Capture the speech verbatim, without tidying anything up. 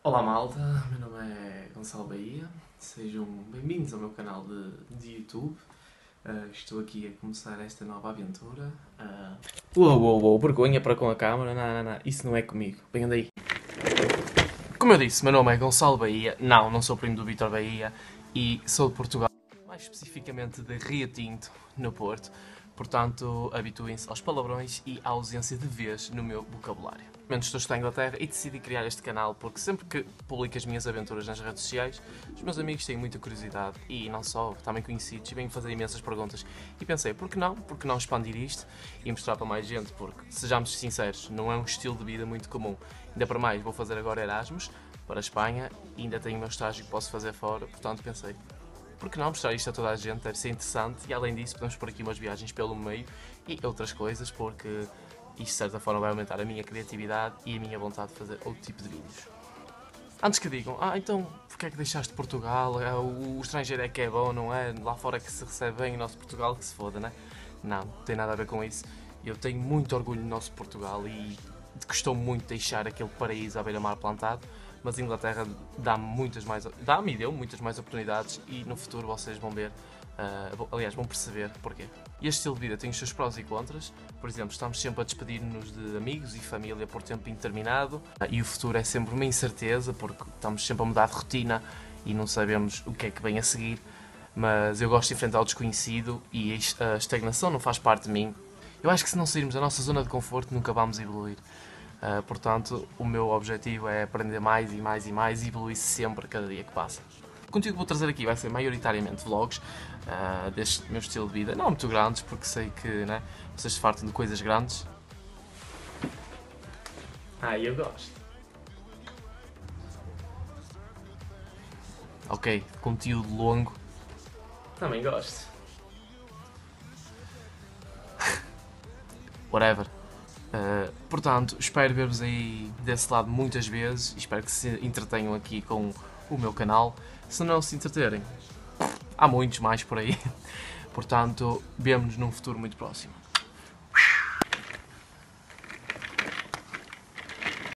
Olá malta, meu nome é Gonçalo Bahia, sejam bem-vindos ao meu canal de, de YouTube. Uh, estou aqui a começar esta nova aventura. Uh... Uou, uou, uou, vergonha para com a câmera, não, não, não, isso não é comigo, venham daí. Como eu disse, meu nome é Gonçalo Bahia, não, não sou primo do Vítor Bahia e sou de Portugal, mais especificamente de Rio Tinto, no Porto. Portanto, habituem-se aos palavrões e à ausência de vez no meu vocabulário. Estou estou em Inglaterra e decidi criar este canal porque sempre que publico as minhas aventuras nas redes sociais, os meus amigos têm muita curiosidade e não só, também conhecidos, e vêm fazer imensas perguntas. E pensei, por que não? Por que não expandir isto e mostrar para mais gente? Porque, sejamos sinceros, não é um estilo de vida muito comum. Ainda para mais, vou fazer agora Erasmus para a Espanha e ainda tenho o meu estágio que posso fazer fora, portanto pensei, por que não mostrar isto a toda a gente? Deve ser interessante e além disso podemos pôr aqui umas viagens pelo meio e outras coisas porque isto de certa forma vai aumentar a minha criatividade e a minha vontade de fazer outro tipo de vídeos. Antes que digam, ah então porque é que deixaste Portugal? É, o, o estrangeiro é que é bom, não é? Lá fora é que se recebe bem, o nosso Portugal que se foda, não é? Não, não tem nada a ver com isso. Eu tenho muito orgulho no nosso Portugal e gostou muito de deixar aquele paraíso à beira-mar plantado. Mas a Inglaterra dá-me muitas mais, dá-me e deu muitas mais oportunidades e no futuro vocês vão ver, uh, aliás, vão perceber porquê. Este estilo de vida tem os seus prós e contras, por exemplo, estamos sempre a despedir-nos de amigos e família por tempo indeterminado uh, e o futuro é sempre uma incerteza porque estamos sempre a mudar de rotina e não sabemos o que é que vem a seguir, mas eu gosto de enfrentar o desconhecido e a estagnação não faz parte de mim. Eu acho que se não sairmos da nossa zona de conforto nunca vamos evoluir. Uh, portanto, o meu objetivo é aprender mais e mais e mais e evoluir sempre cada dia que passa. O conteúdo que vou trazer aqui vai ser maioritariamente vlogs uh, deste meu estilo de vida, não muito grandes, porque sei que né, vocês se fartam de coisas grandes. Ah, eu gosto. Ok, conteúdo longo. Também gosto. Whatever. Uh, portanto, espero ver-vos aí desse lado muitas vezes e espero que se entretenham aqui com o meu canal. Se não se entreterem, há muitos mais por aí. Portanto, vemo-nos num futuro muito próximo.